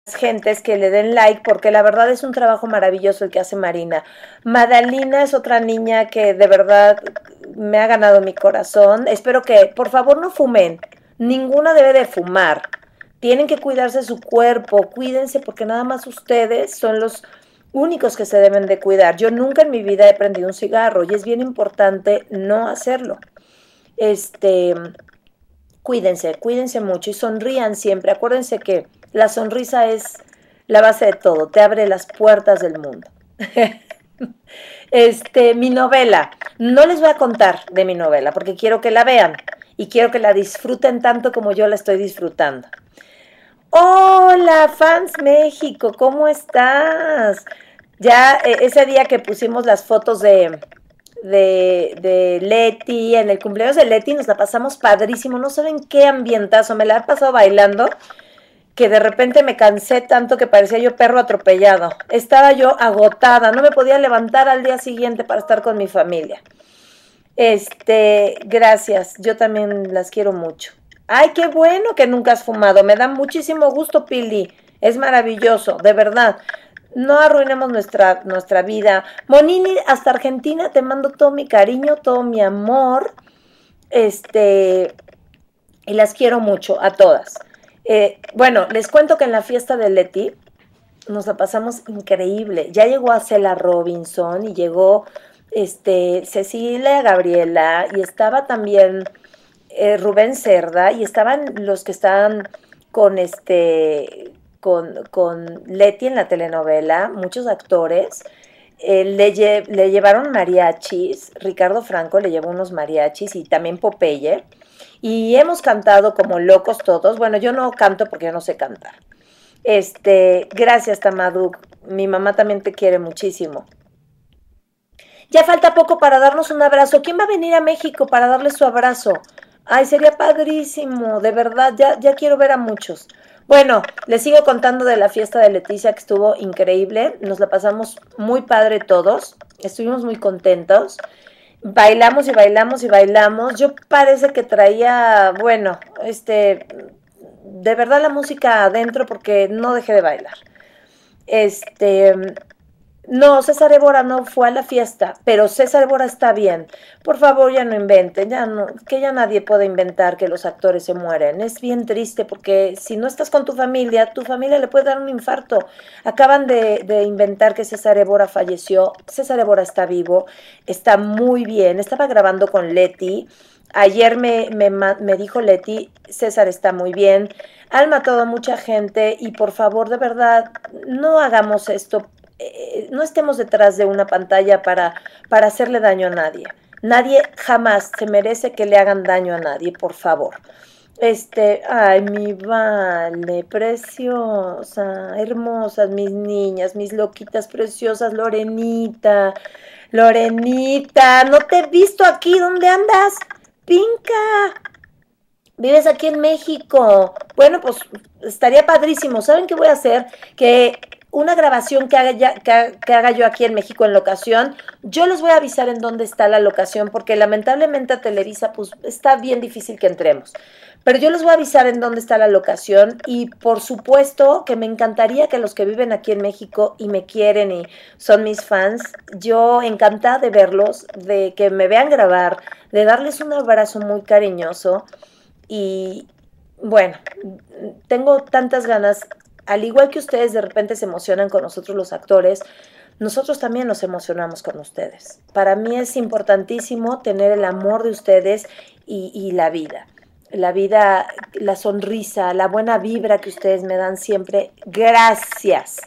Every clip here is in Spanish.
gentes que le den like, porque la verdad es un trabajo maravilloso el que hace Marina. Madalina es otra niña que de verdad me ha ganado mi corazón. Espero que, por favor, no fumen. Ninguna debe de fumar. Tienen que cuidarse su cuerpo, cuídense porque nada más ustedes son los únicos que se deben de cuidar. Yo nunca en mi vida he prendido un cigarro y es bien importante no hacerlo. Este, cuídense, cuídense mucho y sonrían siempre. Acuérdense que la sonrisa es la base de todo, te abre las puertas del mundo. Mi novela, no les voy a contar de mi novela porque quiero que la vean y quiero que la disfruten tanto como yo la estoy disfrutando. Hola, Fans México, ¿cómo estás? Ya ese día que pusimos las fotos de Leti, en el cumpleaños de Leti nos la pasamos padrísimo, no saben qué ambientazo, me la he pasado bailando, que de repente me cansé tanto que parecía yo perro atropellado. Estaba yo agotada, no me podía levantar al día siguiente para estar con mi familia. Gracias, yo también las quiero mucho. Ay, qué bueno que nunca has fumado, me da muchísimo gusto, Pili, es maravilloso, de verdad. No arruinemos nuestra vida. Monini, hasta Argentina te mando todo mi cariño, todo mi amor, este, y las quiero mucho a todas. Bueno, les cuento que en la fiesta de Leti nos la pasamos increíble. Ya llegó a Cela Robinson y llegó Cecilia Gabriela y estaba también Rubén Cerda y estaban los que estaban con con Leti en la telenovela, muchos actores. Le llevaron mariachis, Ricardo Franco le llevó unos mariachis y también Popeye. Y hemos cantado como locos todos. Bueno, yo no canto porque yo no sé cantar. Gracias, Tamaduk. Mi mamá también te quiere muchísimo. Ya falta poco para darnos un abrazo. ¿Quién va a venir a México para darle su abrazo? Ay, sería padrísimo, de verdad, ya quiero ver a muchos. Bueno, les sigo contando de la fiesta de Leticia que estuvo increíble. Nos la pasamos muy padre todos. Estuvimos muy contentos. Bailamos y bailamos y bailamos. Yo parece que traía, bueno, de verdad la música adentro porque no dejé de bailar. Este, no, César Évora no fue a la fiesta, pero César Évora está bien. Por favor, ya no inventen, ya no, que ya nadie puede inventar que los actores se mueren. Es bien triste porque si no estás con tu familia le puede dar un infarto. Acaban de inventar que César Évora falleció. César Évora está vivo, está muy bien. Estaba grabando con Leti. Ayer me dijo Leti, César está muy bien. Han matado a mucha gente y por favor, de verdad, no hagamos esto, no estemos detrás de una pantalla para hacerle daño a nadie. Nadie jamás se merece que le hagan daño a nadie, por favor. Ay, mi Vale, preciosa, hermosas mis niñas, mis loquitas preciosas, Lorenita, Lorenita, no te he visto aquí, ¿dónde andas? Pinca, vives aquí en México. Bueno, pues estaría padrísimo. ¿Saben qué voy a hacer? Que una grabación que haga yo aquí en México en locación, yo les voy a avisar en dónde está la locación, porque lamentablemente a Televisa pues está bien difícil que entremos. Pero yo les voy a avisar en dónde está la locación y por supuesto que me encantaría que los que viven aquí en México y me quieren y son mis fans, yo encantada de verlos, de que me vean grabar, de darles un abrazo muy cariñoso y bueno, tengo tantas ganas, al igual que ustedes de repente se emocionan con nosotros los actores, nosotros también nos emocionamos con ustedes. Para mí es importantísimo tener el amor de ustedes y la vida. La vida, la sonrisa, la buena vibra que ustedes me dan siempre. Gracias.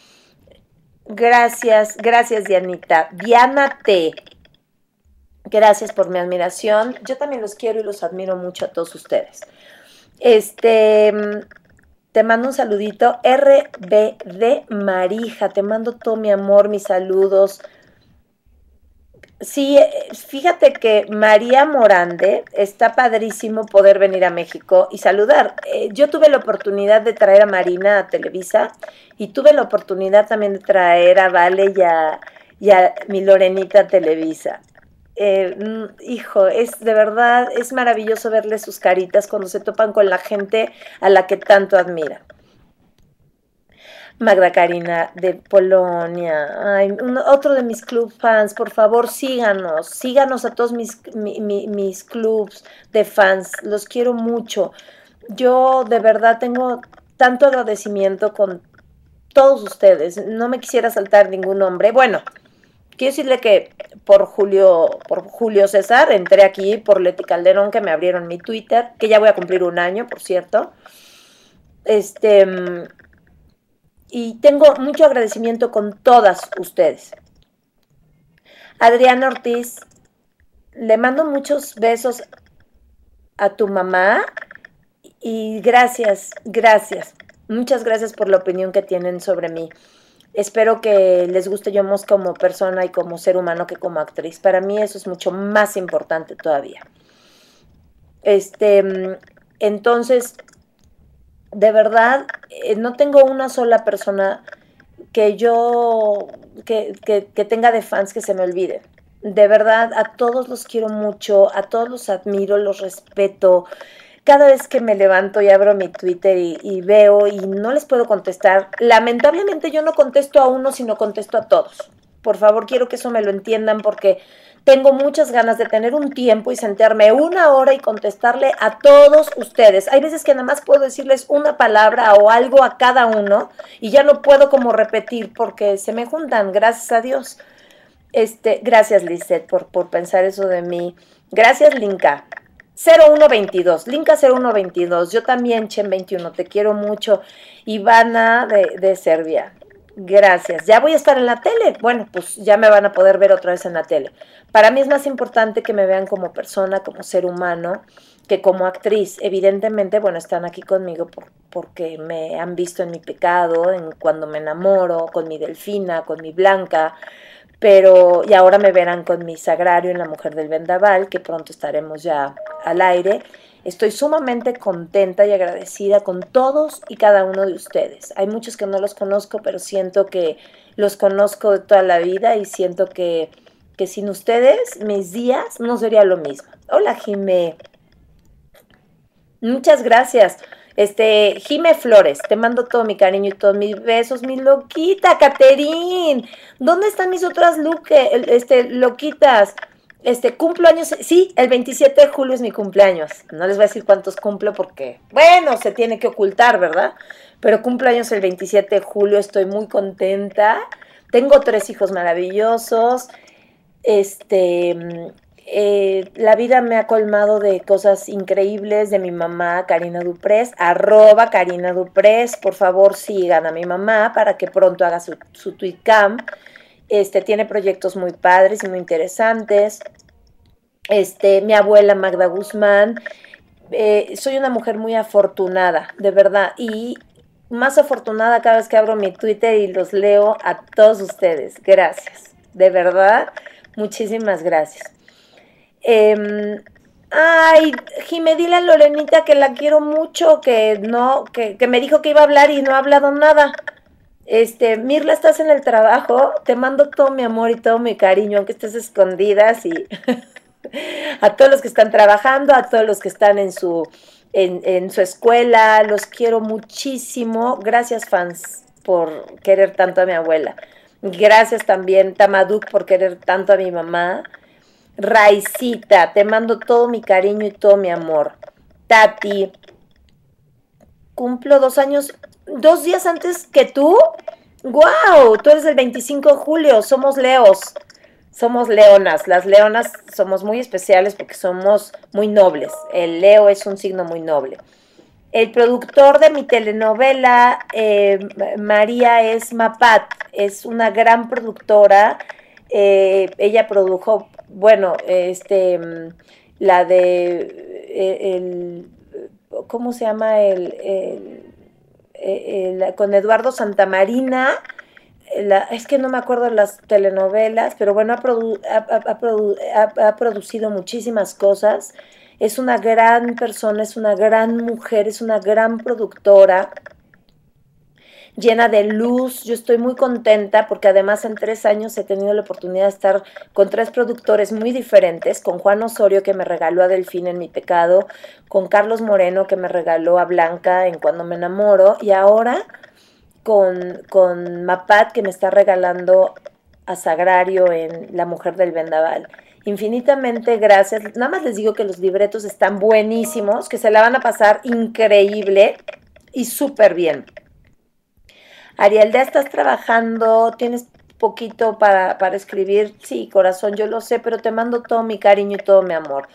Gracias, gracias Dianita. Diana T. Gracias por mi admiración. Yo también los quiero y los admiro mucho a todos ustedes. Este, te mando un saludito. RBD Marija, te mando todo mi amor, mis saludos. Sí, fíjate que María Morande está padrísimo poder venir a México y saludar. Yo tuve la oportunidad de traer a Marina a Televisa y tuve la oportunidad también de traer a Vale y a mi Lorenita a Televisa. Hijo, es de verdad, es maravilloso verle sus caritas cuando se topan con la gente a la que tanto admira. Magda Karina de Polonia. Ay, otro de mis club fans, por favor, síganos a todos mis clubs de fans, los quiero mucho. Yo de verdad tengo tanto agradecimiento con todos ustedes. No me quisiera saltar ningún nombre. Bueno, quiero decirle que por Julio César entré aquí, por Leti Calderón, que me abrieron mi Twitter, que ya voy a cumplir un año, por cierto. Este, y tengo mucho agradecimiento con todas ustedes. Adriana Ortiz, le mando muchos besos a tu mamá y gracias. Muchas gracias por la opinión que tienen sobre mí. Espero que les guste yo más como persona y como ser humano que como actriz. Para mí eso es mucho más importante todavía. Entonces, de verdad, no tengo una sola persona que tenga de fans que se me olvide. De verdad, a todos los quiero mucho, a todos los admiro, los respeto. Cada vez que me levanto y abro mi Twitter y veo y no les puedo contestar, lamentablemente yo no contesto a uno, sino contesto a todos. Por favor, quiero que eso me lo entiendan porque tengo muchas ganas de tener un tiempo y sentarme una hora y contestarle a todos ustedes. Hay veces que nada más puedo decirles una palabra o algo a cada uno y ya no puedo como repetir porque se me juntan, gracias a Dios. Gracias, Lisette, por pensar eso de mí. Gracias, Linka. 0122, Linka 0122, yo también, Chen21, te quiero mucho. Ivana de Serbia, gracias. Ya voy a estar en la tele. Bueno, pues ya me van a poder ver otra vez en la tele. Para mí es más importante que me vean como persona, como ser humano, que como actriz. Evidentemente, bueno, están aquí conmigo porque me han visto en mi pecado, en cuando me enamoro, con mi Delfina, con mi Blanca, y ahora me verán con mi Sagrario en La Mujer del Vendaval, que pronto estaremos ya al aire. Estoy sumamente contenta y agradecida con todos y cada uno de ustedes. Hay muchos que no los conozco, pero siento que los conozco de toda la vida y siento que sin ustedes mis días no sería lo mismo. Hola, Jimé. Muchas gracias. Jime Flores, te mando todo mi cariño y todos mis besos, mi loquita, Caterín. ¿Dónde están mis otras loquitas? Cumplo años, sí, el 27 de julio es mi cumpleaños. No les voy a decir cuántos cumplo porque, bueno, se tiene que ocultar, ¿verdad? Pero cumplo años el 27 de julio, estoy muy contenta. Tengo 3 hijos maravillosos. La vida me ha colmado de cosas increíbles de mi mamá, Karina Duprés, @Karina Duprés, por favor sigan a mi mamá para que pronto haga su tweetcam. Tiene proyectos muy padres y muy interesantes. Mi abuela Magda Guzmán, soy una mujer muy afortunada, de verdad, y más afortunada cada vez que abro mi Twitter y los leo a todos ustedes. Gracias, de verdad, muchísimas gracias. Ay, Jimé, dile a Lorenita que la quiero mucho, que me dijo que iba a hablar y no ha hablado nada. Mirla, estás en el trabajo, te mando todo mi amor y todo mi cariño, aunque estés escondidas, y a todos los que están trabajando, a todos los que están en su escuela, los quiero muchísimo. Gracias, fans, por querer tanto a mi abuela. Gracias también, Tamaduk, por querer tanto a mi mamá. Raicita, te mando todo mi cariño y todo mi amor. Tati, cumplo 2 años, 2 días antes que tú. ¡Guau! Tú eres del 25 de julio, somos leos, somos leonas. Las leonas somos muy especiales porque somos muy nobles. El Leo es un signo muy noble. El productor de mi telenovela, María Esmapat, es una gran productora. Ella produjo, bueno, la de, ¿cómo se llama? Con Eduardo Santamarina. Es que no me acuerdo las telenovelas, pero bueno, ha producido muchísimas cosas. Es una gran persona, es una gran mujer, es una gran productora, llena de luz. Yo estoy muy contenta porque además en 3 años he tenido la oportunidad de estar con 3 productores muy diferentes, con Juan Osorio, que me regaló a Delfín en Mi Pecado, con Carlos Moreno, que me regaló a Blanca en Cuando me enamoro, y ahora con Mapat, que me está regalando a Sagrario en La Mujer del Vendaval. Infinitamente gracias. Nada más les digo que los libretos están buenísimos, que se la van a pasar increíble y súper bien. Ariel, ¿estás trabajando? ¿Tienes poquito para escribir? Sí, corazón, yo lo sé, pero te mando todo mi cariño y todo mi amor.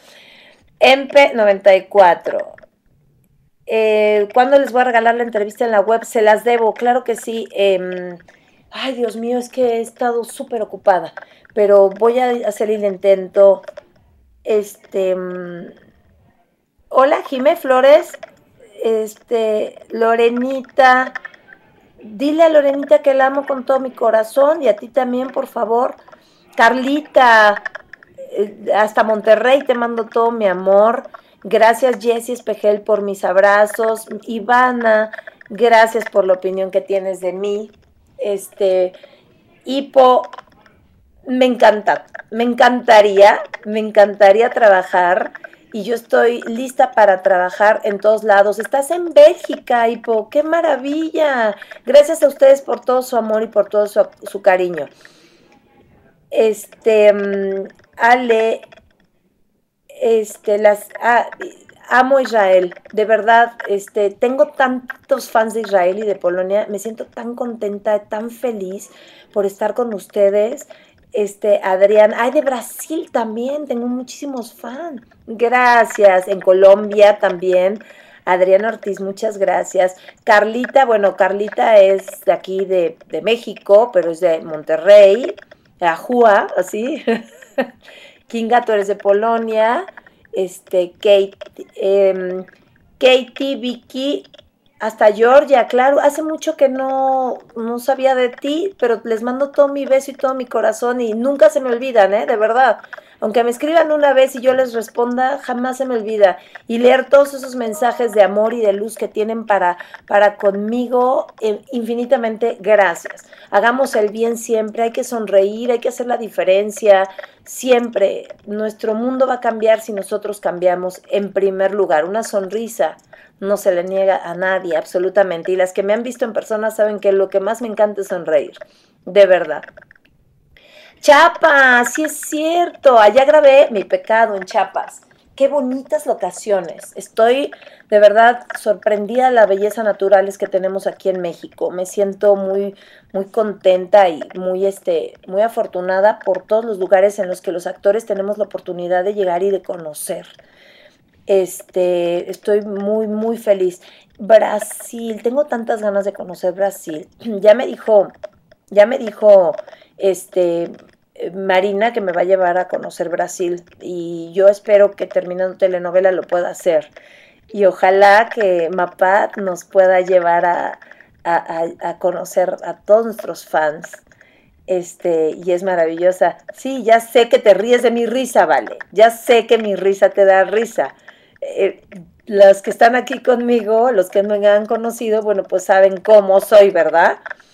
Empe94. ¿Cuándo les voy a regalar la entrevista en la web? Se las debo, claro que sí. Ay, Dios mío, es que he estado súper ocupada, pero voy a hacer el intento. Este, hola, Jimé Flores. Lorenita. Dile a Lorenita que la amo con todo mi corazón y a ti también, por favor. Carlita, hasta Monterrey te mando todo mi amor. Gracias, Jessie Espejel, por mis abrazos. Ivana, gracias por la opinión que tienes de mí. Hipo, me encantaría trabajar y yo estoy lista para trabajar en todos lados. Estás en Bélgica, Hipo, qué maravilla. Gracias a ustedes por todo su amor y por todo su cariño. Ale, amo Israel, de verdad, tengo tantos fans de Israel y de Polonia, me siento tan contenta, tan feliz por estar con ustedes. Adrián, ay, de Brasil también, tengo muchísimos fans. Gracias, en Colombia también. Adrián Ortiz, muchas gracias. Carlita, bueno, Carlita es de aquí de México, pero es de Monterrey, Ajúa, así. Kinga, tú eres de Polonia. Kate, Katie, Vicky, hasta Georgia, claro, hace mucho que no sabía de ti, pero les mando todo mi beso y todo mi corazón y nunca se me olvidan, de verdad. Aunque me escriban una vez y yo les responda, jamás se me olvida. Y leer todos esos mensajes de amor y de luz que tienen para conmigo, infinitamente gracias. Hagamos el bien siempre, hay que sonreír, hay que hacer la diferencia. Siempre, nuestro mundo va a cambiar si nosotros cambiamos en primer lugar. Una sonrisa no se le niega a nadie, absolutamente. Y las que me han visto en persona saben que lo que más me encanta es sonreír, de verdad. Chiapas, sí es cierto, allá grabé Mi Pecado en Chiapas. Qué bonitas locaciones. Estoy de verdad sorprendida de la belleza naturales que tenemos aquí en México. Me siento muy contenta y muy afortunada por todos los lugares en los que los actores tenemos la oportunidad de llegar y de conocer. Estoy muy feliz. Brasil, tengo tantas ganas de conocer Brasil. Ya me dijo, este, Marina que me va a llevar a conocer Brasil y yo espero que terminando telenovela lo pueda hacer. Y ojalá que Mapat nos pueda llevar a conocer a todos nuestros fans. Y es maravillosa. Sí, ya sé que te ríes de mi risa, vale. Ya sé que mi risa te da risa. Eh, los que están aquí conmigo, los que me han conocido, bueno, pues saben cómo soy, ¿verdad?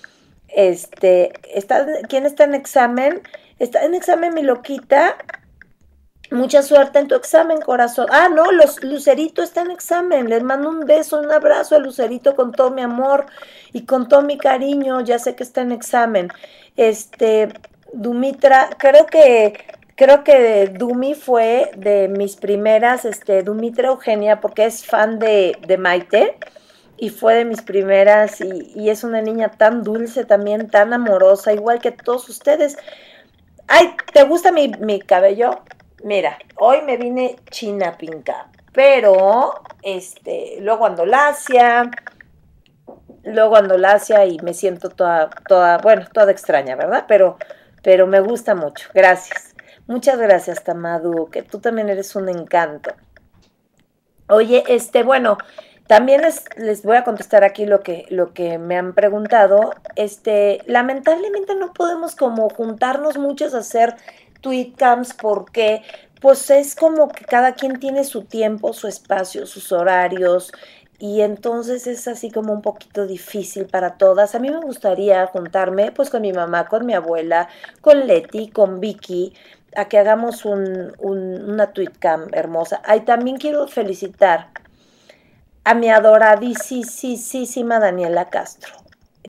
¿Quién está en examen? Está en examen mi loquita. Mucha suerte en tu examen, corazón. Ah, no, Lucerito está en examen. Les mando un beso, un abrazo a Lucerito con todo mi amor y con todo mi cariño. Ya sé que está en examen. Dumitra, creo que Dumi fue de mis primeras, Dumitra Eugenia, porque es fan de Maite y fue de mis primeras y es una niña tan dulce también, tan amorosa, igual que todos ustedes. Ay, ¿te gusta mi cabello? Mira, hoy me vine china pinca, pero luego ando lacia y me siento bueno, toda extraña, ¿verdad? Pero me gusta mucho. Gracias. Muchas gracias, Tamadu, que tú también eres un encanto. Oye, bueno, también les voy a contestar aquí lo que me han preguntado. Lamentablemente no podemos como juntarnos muchos a hacer tweetcams porque pues es como que cada quien tiene su tiempo, su espacio, sus horarios y entonces es así como un poquito difícil para todas. A mí me gustaría juntarme pues con mi mamá, con mi abuela, con Leti, con Vicky, a que hagamos una tweetcam hermosa. Ay, también quiero felicitar a mi adoradísima Daniela Castro.